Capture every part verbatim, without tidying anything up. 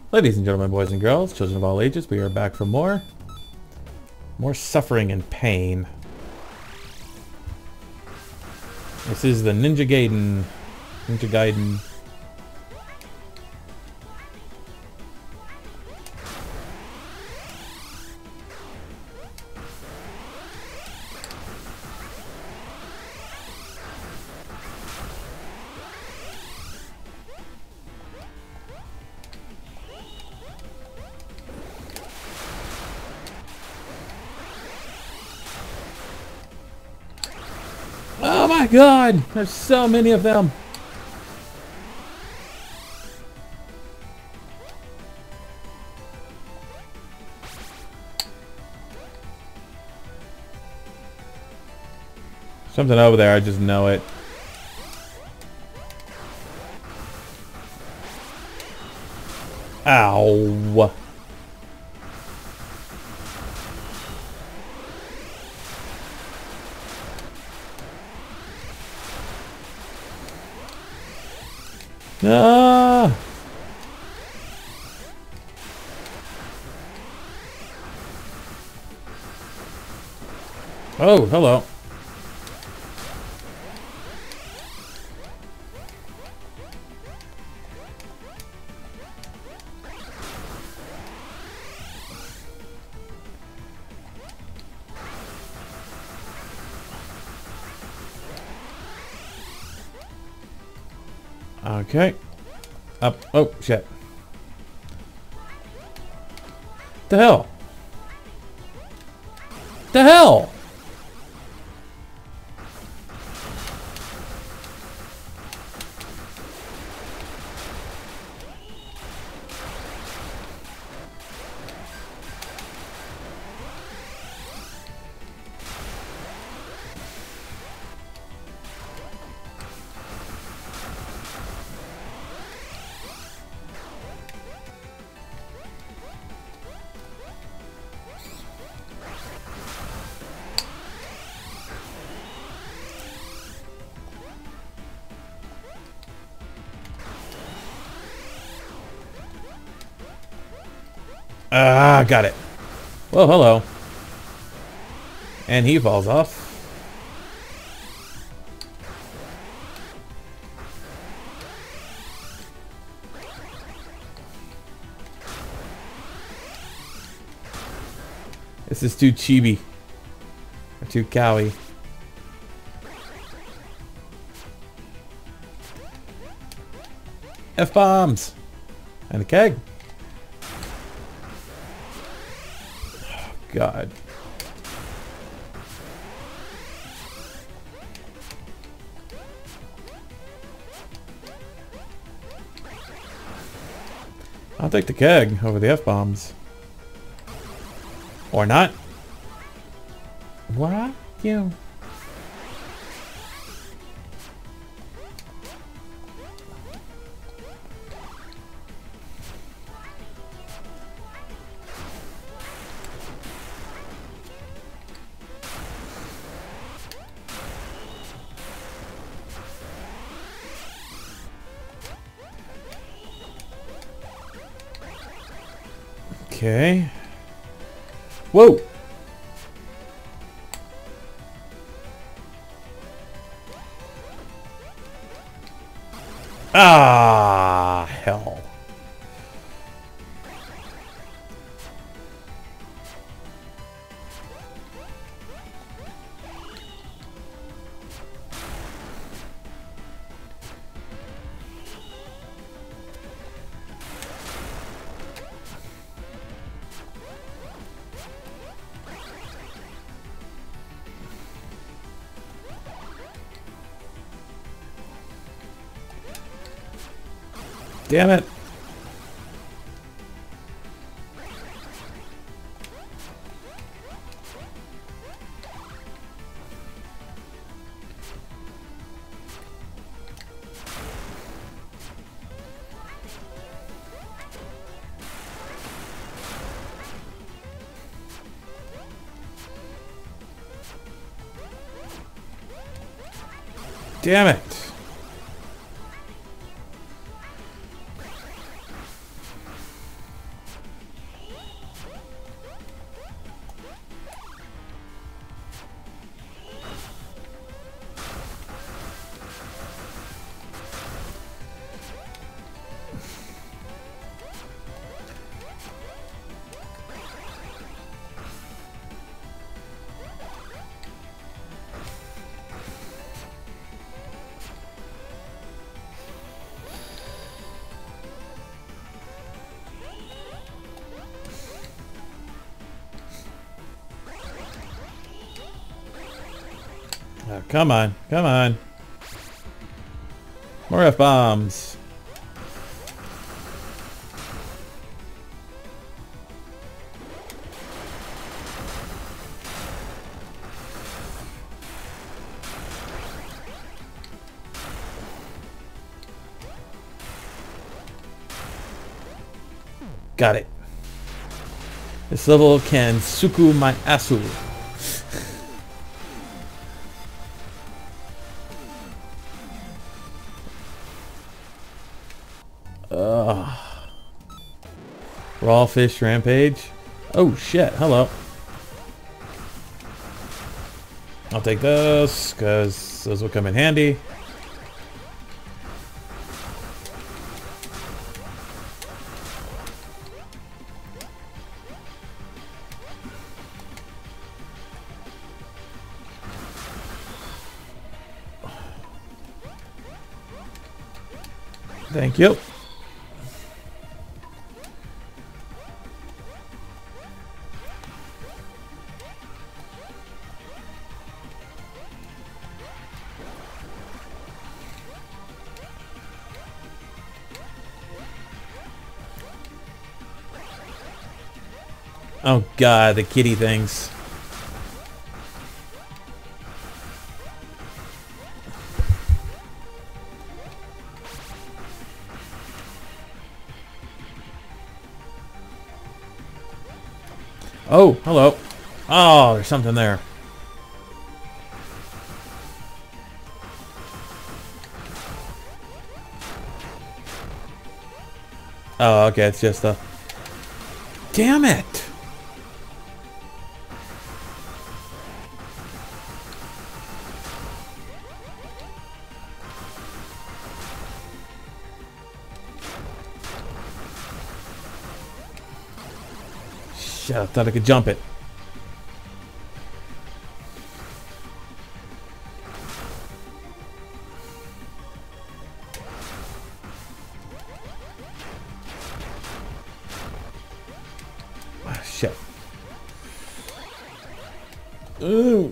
Ladies and gentlemen, boys and girls, children of all ages, we are back for more. More suffering and pain. This is the Ninja Gaiden. Ninja Gaiden. Oh my god! There's so many of them! Something over there, I just know it. Ow! Ah! Oh, hello. Okay. Up. Oh, shit. The hell? The hell? Ah, got it. Well, hello. And he falls off. This is too chibi. Or too cowy. F-bombs! And a keg. God. I'll take the keg over the F-bombs. Or not. What? You. Okay. Whoa! Ah, hell. Damn it. Damn it. Oh, come on, come on. More F-bombs. Got it. This level can suku my asu. Ugh. Raw fish rampage. Oh shit, hello. I'll take those, because those will come in handy. Thank you. Oh god, the kitty things. Oh, hello. Oh, there's something there. Oh, okay, it's just a... Damn it! Shit, I thought I could jump it. Ah, shit. Ooh.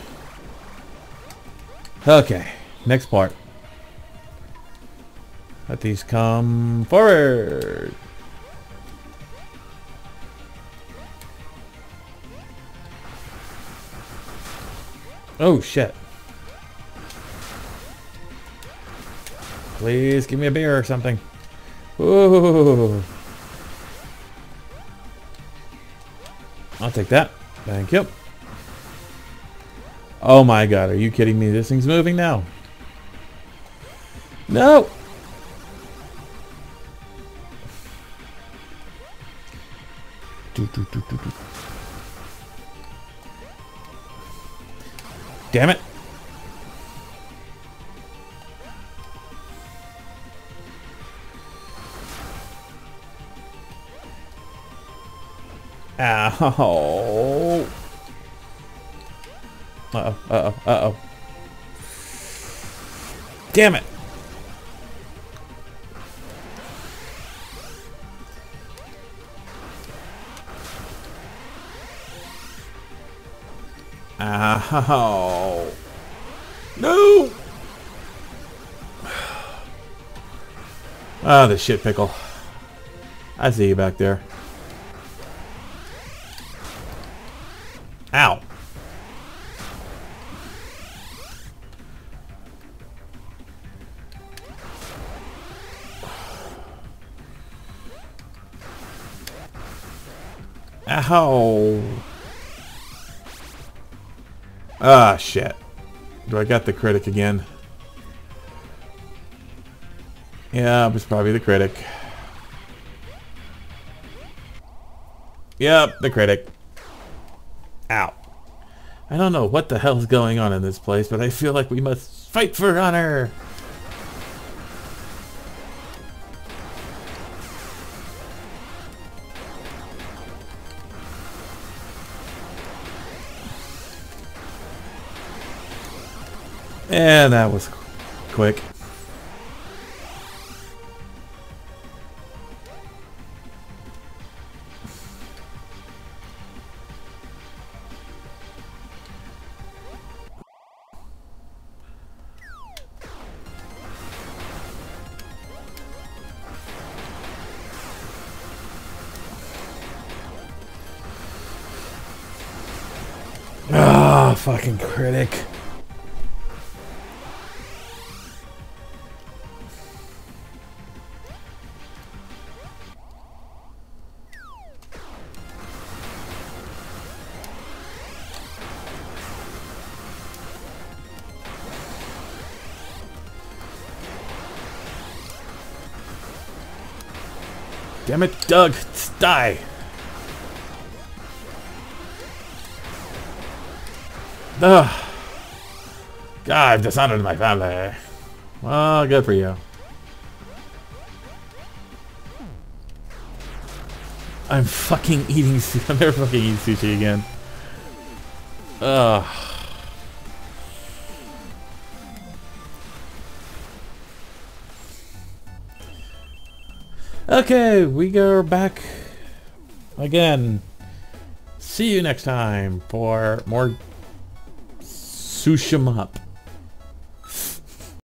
Okay, next part. Let these come forward. Oh shit. Please give me a beer or something. Ooh. I'll take that. Thank you. Oh my god, are you kidding me? This thing's moving now. No! Do, do, do, do, do. Damn it. Ow. Uh-oh, uh-oh, uh-oh. Damn it. Ow. No. Ah, oh, the shit pickle. I see you back there. Ow. Ow. Ah, shit. Do I got the critic again? Yeah, it was probably the critic. Yep, the critic. Ow. I don't know what the hell's going on in this place, but I feel like we must fight for honor. And that was quick. Ah, fucking critic. Damn it, Doug! Die! Ugh. God, I've dishonored my family. Well, good for you. I'm fucking eating sushi. I'm never fucking eating sushi again. Ugh. Okay, we go back again. See you next time for more Sushi Up.